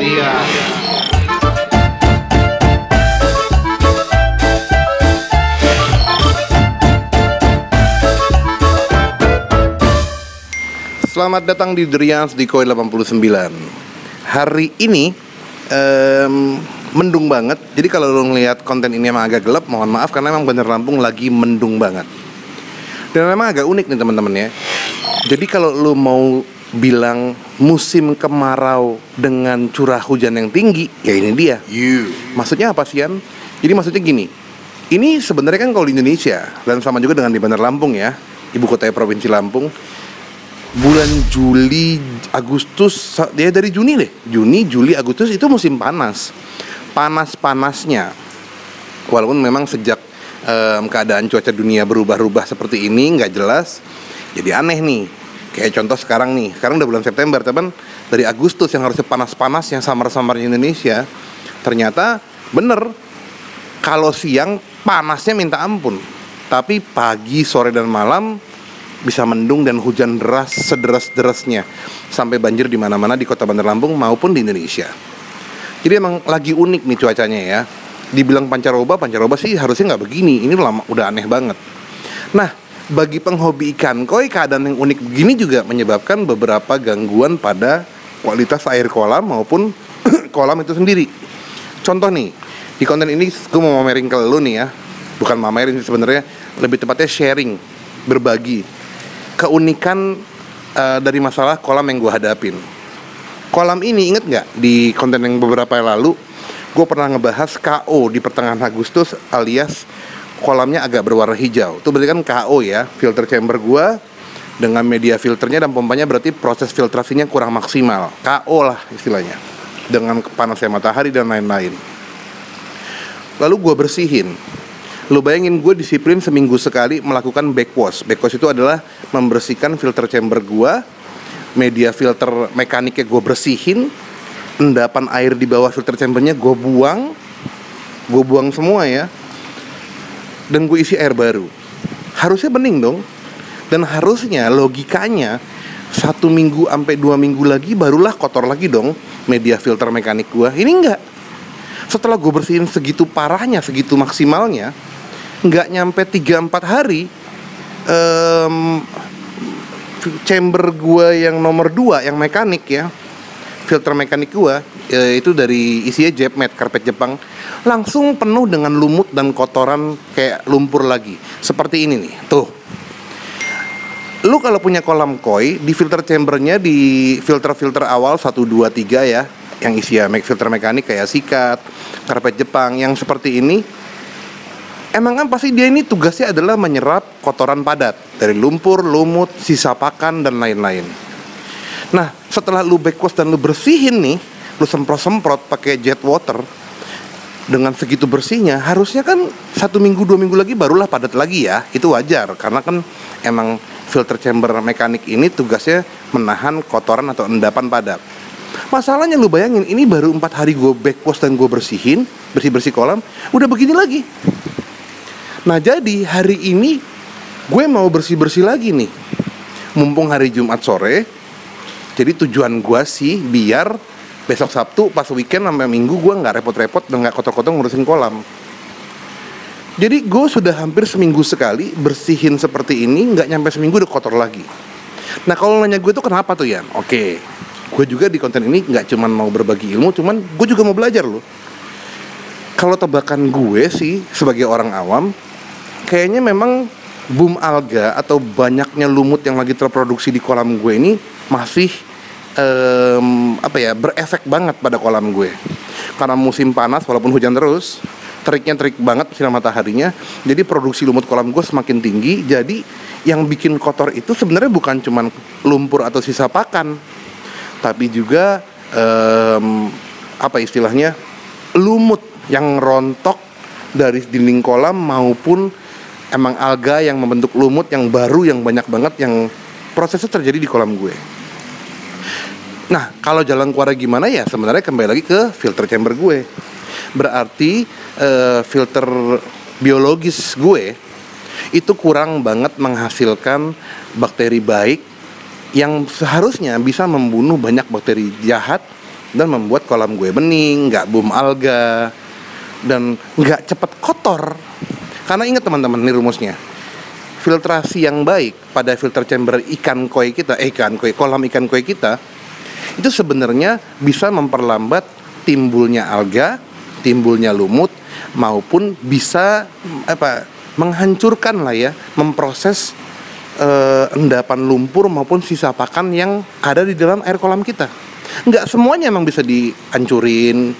Iya. Selamat datang di Durians di Koi 89. Hari ini mendung banget. Jadi kalau lo ngeliat konten ini emang agak gelap, mohon maaf karena emang Bandar Lampung lagi mendung banget. Dan memang agak unik nih teman-teman ya. Jadi kalau lo mau bilang musim kemarau dengan curah hujan yang tinggi, ya ini dia. Maksudnya apa sih, Yan? Jadi maksudnya gini. Ini sebenarnya kan kalau di Indonesia dan sama juga dengan di Bandar Lampung ya, ibu kota provinsi Lampung. Bulan Juli, Agustus, ya dari Juni deh. Juni, Juli, Agustus itu musim panas. Panas-panasnya. Walaupun memang sejak keadaan cuaca dunia berubah-ubah seperti ini, nggak jelas. Jadi aneh nih. Kayak contoh sekarang nih. Sekarang udah bulan September, teman. Dari Agustus yang harusnya panas-panas, yang summer-summernya Indonesia. Ternyata bener. Kalau siang panasnya minta ampun. Tapi pagi, sore, dan malam bisa mendung dan hujan deras sederas-derasnya sampai banjir di mana-mana di kota Bandar Lampung maupun di Indonesia. Jadi emang lagi unik nih cuacanya ya. Dibilang pancaroba sih harusnya nggak begini. Ini udah aneh banget. Nah, bagi penghobi ikan koi, keadaan yang unik begini juga menyebabkan beberapa gangguan pada kualitas air kolam maupun kolam itu sendiri. Contoh nih, di konten ini gue mau mamerin ke lu nih ya. Bukan mamerin sih sebenarnya, lebih tepatnya sharing, berbagi keunikan dari masalah kolam yang gue hadapin. Kolam ini inget nggak di konten yang beberapa yang lalu gue pernah ngebahas KO di pertengahan Agustus alias kolamnya agak berwarna hijau. Itu berarti kan KO ya, filter chamber gue dengan media filternya dan pompanya berarti proses filtrasinya kurang maksimal. KO lah istilahnya, dengan panasnya matahari dan lain-lain. Lalu gue bersihin. Lo bayangin gue disiplin seminggu sekali melakukan backwash. Backwash itu adalah membersihkan filter chamber gue, media filter mekaniknya gue bersihin, endapan air di bawah filter chambernya gue buang semua ya, dan gue isi air baru. Harusnya bening dong, dan harusnya logikanya 1 minggu sampai 2 minggu lagi barulah kotor lagi dong media filter mekanik gue. Ini enggak. Setelah gue bersihin segitu parahnya, segitu maksimalnya, nggak nyampe 3-4 hari chamber gua yang nomor 2 yang mekanik ya, filter mekanik gua itu dari isinya Jepmet, karpet Jepang, langsung penuh dengan lumut dan kotoran kayak lumpur lagi. Seperti ini nih, tuh. Lu kalau punya kolam koi, di filter chambernya, di filter-filter awal 1, 2, 3 ya, yang isinya filter mekanik kayak sikat, karpet Jepang yang seperti ini, emang kan pasti dia ini tugasnya adalah menyerap kotoran padat dari lumpur, lumut, sisa pakan, dan lain-lain. Nah, setelah lu backwash dan lu bersihin nih, lu semprot-semprot pakai jet water, dengan segitu bersihnya, harusnya kan 1 minggu, 2 minggu lagi barulah padat lagi ya. Itu wajar, karena kan emang filter chamber mekanik ini tugasnya menahan kotoran atau endapan padat. Masalahnya lu bayangin, ini baru 4 hari gue backwash dan gue bersihin, bersih-bersih kolam, udah begini lagi. Nah jadi hari ini gue mau bersih-bersih lagi nih, mumpung hari Jumat sore. Jadi tujuan gue sih biar besok Sabtu pas weekend sampai Minggu gue gak repot-repot dan gak kotor-kotor ngurusin kolam. Jadi gue sudah hampir seminggu sekali bersihin seperti ini, gak nyampe seminggu udah kotor lagi. Nah kalau nanya gue tuh kenapa tuh Yan? Oke, gue juga di konten ini gak cuman mau berbagi ilmu, cuman gue juga mau belajar loh. Kalau tebakan gue sih sebagai orang awam, kayaknya memang boom alga atau banyaknya lumut yang lagi terproduksi di kolam gue ini masih berefek banget pada kolam gue. Karena musim panas walaupun hujan terus, terik banget sinar mataharinya, jadi produksi lumut kolam gue semakin tinggi. Jadi yang bikin kotor itu sebenarnya bukan cuman lumpur atau sisa pakan, tapi juga lumut yang rontok dari dinding kolam maupun emang alga yang membentuk lumut yang baru yang banyak banget yang prosesnya terjadi di kolam gue. Nah, kalau jalan keluar gimana ya? Sebenarnya kembali lagi ke filter chamber gue. Berarti filter biologis gue itu kurang banget menghasilkan bakteri baik yang seharusnya bisa membunuh banyak bakteri jahat dan membuat kolam gue bening, nggak boom alga, dan nggak cepet kotor. Karena ingat teman-teman, ini rumusnya. Filtrasi yang baik pada filter chamber kolam ikan koi kita itu sebenarnya bisa memperlambat timbulnya alga, timbulnya lumut, maupun bisa menghancurkan lah ya, memproses endapan lumpur maupun sisa pakan yang ada di dalam air kolam kita. Nggak semuanya emang bisa dihancurin,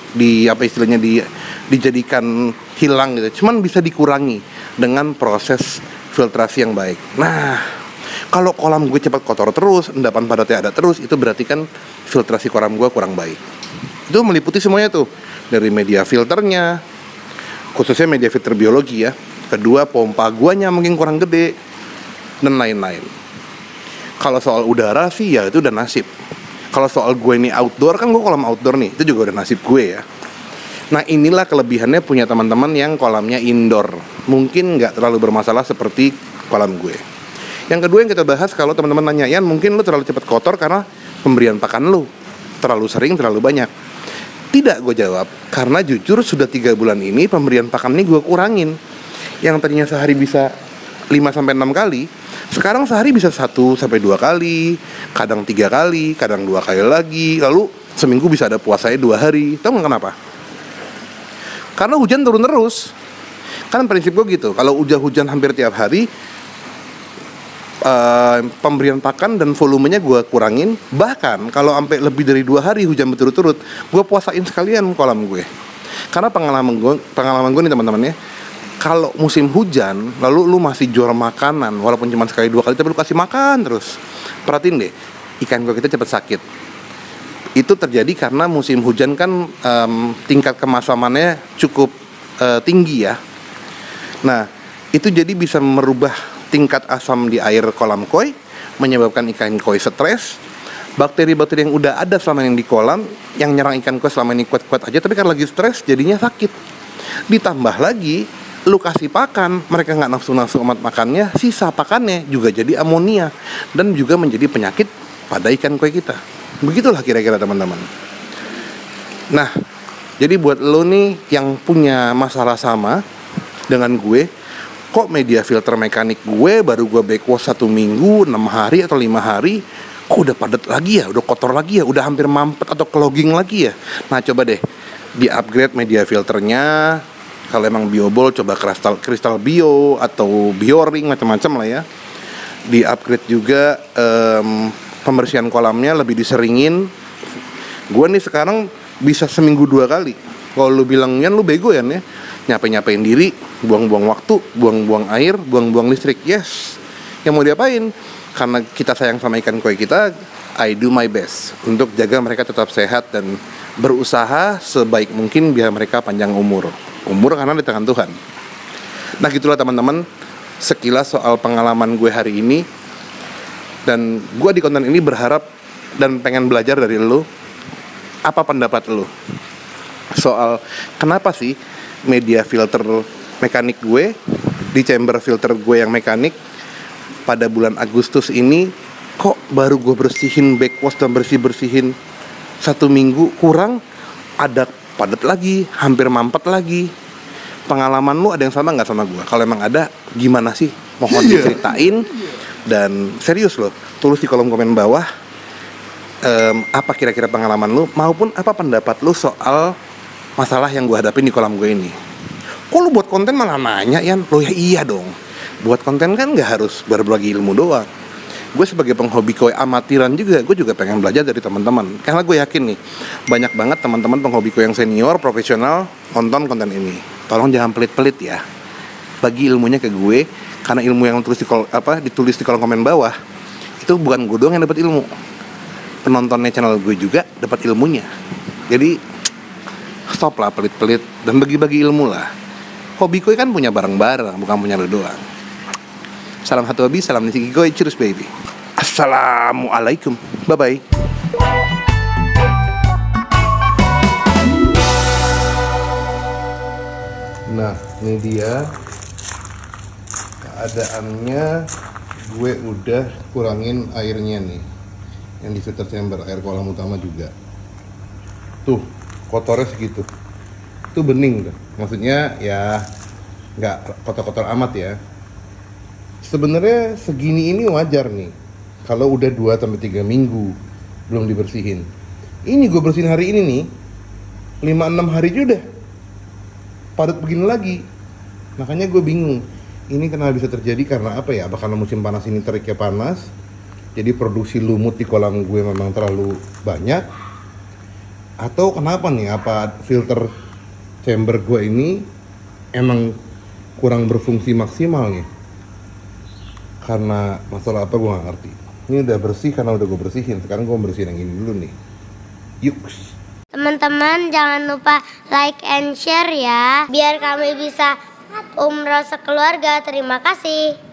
dijadikan hilang gitu. Cuman bisa dikurangi dengan proses filtrasi yang baik. Nah, kalau kolam gue cepat kotor terus, endapan padatnya ada terus, itu berarti kan filtrasi kolam gue kurang baik. Itu meliputi semuanya tuh, dari media filternya, khususnya media filter biologi ya. Kedua, pompa guanya mungkin kurang gede, dan lain-lain. Kalau soal udara sih ya itu udah nasib. Kalau soal gue ini outdoor, kan gue kolam outdoor nih, itu juga udah nasib gue ya. Nah, inilah kelebihannya punya teman-teman yang kolamnya indoor. Mungkin nggak terlalu bermasalah seperti kolam gue. Yang kedua yang kita bahas, kalau teman-teman nanya, Yan, mungkin lu terlalu cepat kotor karena pemberian pakan lu terlalu sering, terlalu banyak. Tidak, gue jawab, karena jujur sudah 3 bulan ini pemberian pakan ini gue kurangin. Yang tadinya sehari bisa 5-6 kali, sekarang sehari bisa 1-2 kali, kadang 3 kali, kadang 2 kali lagi. Lalu seminggu bisa ada puasanya 2 hari. Tahu nggak kenapa? Karena hujan turun terus. Kan prinsip gue gitu, kalau hujan hampir tiap hari, pemberian pakan dan volumenya gue kurangin. Bahkan kalau sampai lebih dari 2 hari hujan berturut-turut, gue puasain sekalian kolam gue. Karena pengalaman gue nih teman-teman ya, kalau musim hujan, lalu lu masih jual makanan, walaupun cuma sekali 2 kali, tapi lu kasih makan terus. Perhatiin deh, ikan koi kita cepat sakit. Itu terjadi karena musim hujan kan tingkat kemasamannya cukup tinggi ya. Nah, itu jadi bisa merubah tingkat asam di air kolam koi, menyebabkan ikan koi stres. Bakteri-bakteri yang udah ada selama ini di kolam, yang nyerang ikan koi selama ini kuat-kuat aja, tapi karena lagi stres jadinya sakit. Ditambah lagi, lu kasih pakan, mereka nggak nafsu-nafsu amat makannya, sisa pakannya juga jadi amonia dan juga menjadi penyakit pada ikan koi kita. Begitulah kira-kira teman-teman. Nah, jadi buat lo nih yang punya masalah sama dengan gue, kok media filter mekanik gue baru gue backwash 1 minggu, 6 hari atau 5 hari, kok udah padat lagi ya, udah kotor lagi ya, udah hampir mampet atau clogging lagi ya. Nah, coba deh di-upgrade media filternya. Kalau emang biobol, coba kristal bio atau bioring, macam-macam lah ya. Di-upgrade juga pembersihan kolamnya, lebih diseringin. Gue nih sekarang bisa seminggu 2 kali. Kalau lu bilang, Yan, lu bego ya, nyapain diri, buang-buang waktu, buang-buang air, buang-buang listrik. Yes, yang mau diapain? Karena kita sayang sama ikan koi kita, I do my best untuk jaga mereka tetap sehat dan berusaha sebaik mungkin biar mereka panjang umur karena di tangan Tuhan. Nah, gitulah teman-teman, sekilas soal pengalaman gue hari ini. Dan gue di konten ini berharap dan pengen belajar dari lo. Apa pendapat lo soal kenapa sih media filter mekanik gue, di chamber filter gue yang mekanik, pada bulan Agustus ini kok baru gue bersihin, backwash dan bersihin 1 minggu kurang, ada padat lagi, hampir mampet lagi. Pengalaman lu ada yang sama nggak sama gue? Kalau emang ada, gimana sih? Mohon diceritain. Dan serius loh, tulis di kolom komen bawah apa kira-kira pengalaman lu, maupun apa pendapat lu soal masalah yang gue hadapin di kolam gue ini. Kok lu buat konten malah nanya, Yan? Lo ya iya dong, buat konten kan nggak harus berbagi ilmu doang. Gue sebagai penghobi koi amatiran juga, gue juga pengen belajar dari teman-teman. Karena gue yakin nih, banyak banget teman-teman penghobi koi yang senior, profesional, nonton konten ini. Tolong jangan pelit-pelit ya, bagi ilmunya ke gue. Karena ilmu yang ditulis di kolom komen bawah, itu bukan gue doang yang dapat ilmu, penontonnya channel gue juga dapat ilmunya. Jadi stop lah pelit-pelit dan bagi-bagi ilmu lah. Hobi koi kan punya bareng-bareng, bukan punya lu doang. Salam satu hobi, salam nisi koi, cheers baby. Assalamualaikum, bye-bye. Nah, ini dia keadaannya. Gue udah kurangin airnya nih, yang di filter chamber, air kolam utama juga. Tuh, kotornya segitu. Itu bening tuh. Maksudnya ya nggak kotor-kotor amat ya. Sebenarnya segini ini wajar nih. Kalau udah 2-3 minggu belum dibersihin. Ini gue bersihin hari ini nih, 5-6 hari aja udah padat begini lagi. Makanya gue bingung, ini kenapa bisa terjadi, karena apa ya? Apa karena musim panas ini teriknya panas, jadi produksi lumut di kolam gue memang terlalu banyak, atau kenapa nih? Apa filter chamber gue ini emang kurang berfungsi maksimal nih? Karena masalah apa gue gak ngerti. Ini udah bersih karena udah gue bersihin. Sekarang gue bersihin yang ini dulu nih. Yuks. Teman-teman jangan lupa like and share ya, biar kami bisa umroh sekeluarga. Terima kasih.